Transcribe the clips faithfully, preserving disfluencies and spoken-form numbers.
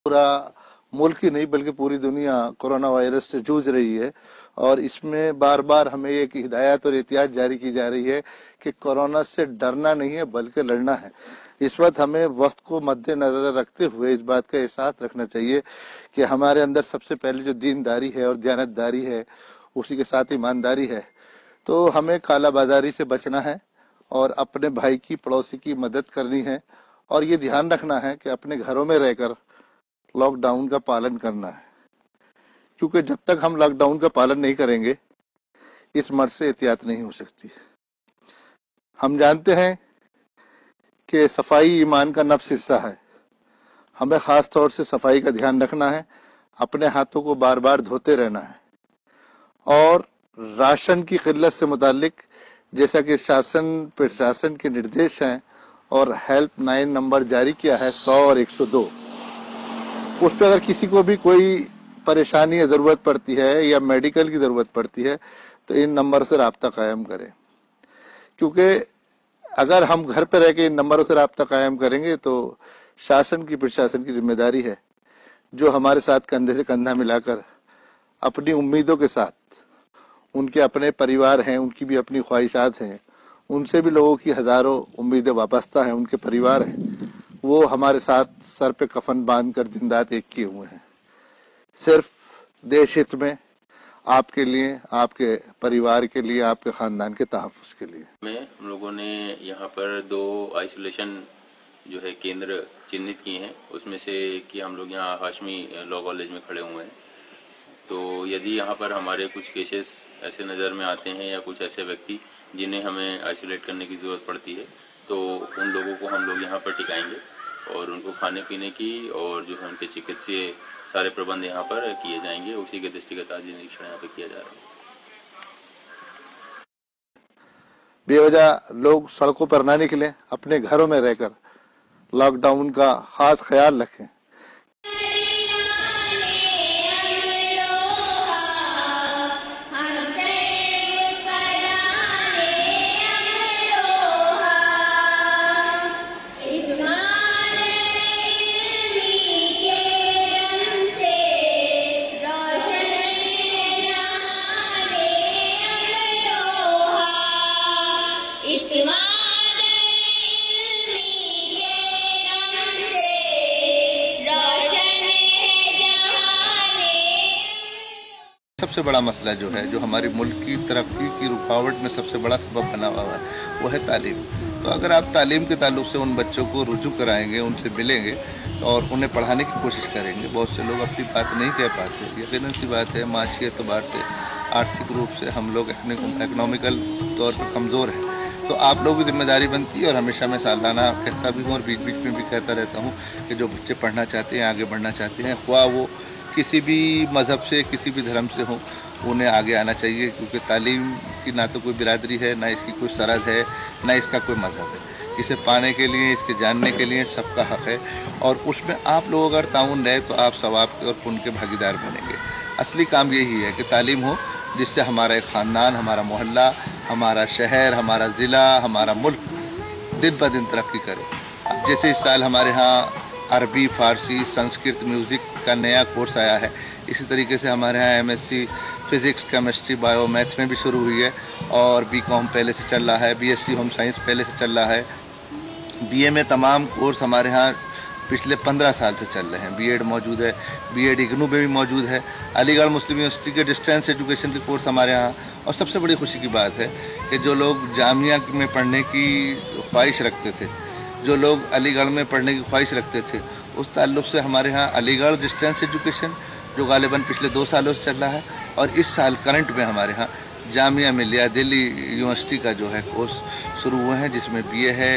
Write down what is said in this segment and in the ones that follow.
पूरा मुल्क ही नहीं बल्कि पूरी दुनिया कोरोना वायरस से जूझ रही है और इसमें बार बार हमें एक हिदायत और एहतियात जारी की जा रही है कि कोरोना से डरना नहीं है बल्कि लड़ना है। इस वक्त हमें वक्त को मद्देनजर रखते हुए इस बात का एहसास रखना चाहिए कि हमारे अंदर सबसे पहले जो दीनदारी है और दयानतदारी है, उसी के साथ ईमानदारी है। तो हमें काला बाजारी से बचना है और अपने भाई की पड़ोसी की मदद करनी है और ये ध्यान रखना है कि अपने घरों में रहकर लॉकडाउन का पालन करना है, क्योंकि जब तक हम लॉकडाउन का पालन नहीं करेंगे इस मर्ज से एहतियात नहीं हो सकती। हम जानते हैं कि सफाई ईमान का नफ्स हिस्सा है। हमें खास तौर से सफाई का ध्यान रखना है, अपने हाथों को बार बार धोते रहना है और राशन की किल्लत से मुतालिक जैसा कि शासन प्रशासन के निर्देश हैं और हेल्प नाइन नंबर जारी किया है सौ और एक सौ दो, उस पर अगर किसी को भी कोई परेशानी या ज़रूरत पड़ती है या मेडिकल की ज़रूरत पड़ती है तो इन नंबर से रब्ता कायम करें, क्योंकि अगर हम घर पर रह के इन नंबरों से रब्ता कायम करेंगे तो शासन की प्रशासन की जिम्मेदारी है जो हमारे साथ कंधे से कंधा मिलाकर अपनी उम्मीदों के साथ, उनके अपने परिवार हैं, उनकी भी अपनी ख्वाहिशात हैं, उनसे भी लोगों की हज़ारों उम्मीदें वाबस्ता हैं, उनके परिवार हैं, वो हमारे साथ सर पे कफन बांध कर दिन रात एक किए हुए हैं, सिर्फ देश हित में, आपके लिए, आपके परिवार के लिए, आपके खानदान के तहफ़्फ़ुज़ के लिए। में हम लोगों ने यहाँ पर दो आइसोलेशन जो है केंद्र चिन्हित किए हैं, उसमें से कि हम लोग यहाँ हाशमी लॉ कॉलेज में खड़े हुए हैं। तो यदि यहाँ पर हमारे कुछ केसेस ऐसे नज़र में आते हैं या कुछ ऐसे व्यक्ति जिन्हें हमें आइसोलेट करने की ज़रूरत पड़ती है तो उन लोगों को हम लोग यहाँ पर टिकाएंगे और उनको खाने पीने की और जो है उनके चिकित्सीय सारे प्रबंध यहाँ पर किए जाएंगे। उसी के दृष्टिगत आज निरीक्षण यहाँ पर किया जा रहा है। बेवजह लोग सड़कों पर ना निकलें, अपने घरों में रहकर लॉकडाउन का खास ख्याल रखें। सबसे बड़ा मसला जो है, जो हमारी मुल्क की तरक्की की रुकावट में सबसे बड़ा सबब बना हुआ है, वो है तालीम। तो अगर आप तालीम के ताल्लुक से उन बच्चों को रुजू कराएंगे, उनसे मिलेंगे और उन्हें पढ़ाने की कोशिश करेंगे, बहुत से लोग अपनी बात नहीं कह पाते, यकीनन सी बात है माशी एतबार से, आर्थिक रूप से हम लोग इकनॉमिकल तौर पर कमज़ोर हैं। तो आप लोगों की जिम्मेदारी बनती है और हमेशा मैं सालाना कहता भी हूँ और बीच बीच में भी कहता रहता हूँ कि जो बच्चे पढ़ना चाहते हैं, आगे बढ़ना चाहते हैं, ख्वाह वो किसी भी मज़हब से, किसी भी धर्म से हो, उन्हें आगे आना चाहिए, क्योंकि तालीम की ना तो कोई बिरादरी है, ना इसकी कोई सरहद है, ना इसका कोई मज़हब है। इसे पाने के लिए, इसके जानने के लिए सबका हक़ है और उसमें आप लोग अगर ताउन रहे तो आप सवाब के और पुण्य के भागीदार बनेंगे। असली काम यही है कि तालीम हो जिससे हमारा एक ख़ानदान, हमारा मोहल्ला, हमारा शहर, हमारा ज़िला, हमारा मुल्क दिन ब दिन तरक्की करे। अब जैसे इस साल हमारे यहाँ अरबी, फ़ारसी, संस्कृत, म्यूज़िक का नया कोर्स आया है, इसी तरीके से हमारे यहाँ MSc physics, chemistry, bio, maths में भी शुरू हुई है और बीकॉम पहले से चल रहा है, बीएससी होम साइंस पहले से चल रहा है, बीए में तमाम कोर्स हमारे यहाँ पिछले पंद्रह साल से चल रहे हैं, बीएड मौजूद है, बीएड इग्नू में भी मौजूद है, अलीगढ़ मुस्लिम यूनिवर्सिटी के डिस्टेंस एजुकेशन के कोर्स हमारे यहाँ। और सबसे बड़ी खुशी की बात है कि जो लोग जामिया में पढ़ने की ख्वाहिश रखते थे, जो लोग अलीगढ़ में पढ़ने की ख्वाहिश रखते थे, उस ताल्लुक़ से हमारे यहाँ अलीगढ़ डिस्टेंस एजुकेशन जो गालिबन पिछले दो सालों से चल रहा है और इस साल करंट में हमारे यहाँ जामिया मिलिया दिल्ली यूनिवर्सिटी का जो है कोर्स शुरू हुए हैं, जिसमें बीए है,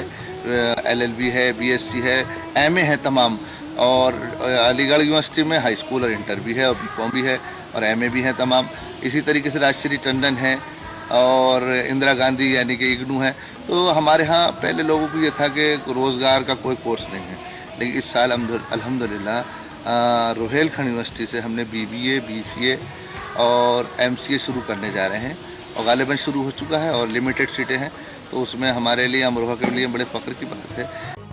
एलएलबी है, बीएससी है, एमए है तमाम, और अलीगढ़ यूनिवर्सिटी में हाई स्कूल और इंटर भी है और बीकॉम भी है और एमए भी है तमाम। इसी तरीके से राजश्री टंडन है और इंदिरा गांधी यानी कि इग्नू है। तो हमारे यहाँ पहले लोगों को ये था कि रोज़गार का कोई कोर्स नहीं है, लेकिन इस साल अल्हम्दुलिल्लाह रोहेलखंड यूनिवर्सिटी से हमने बीबीए, बीसीए और एमसीए शुरू करने जा रहे हैं और गालिबन शुरू हो चुका है और लिमिटेड सीटें हैं, तो उसमें हमारे लिए, अमरोहा के लिए बड़े फ़ख्र की बात है।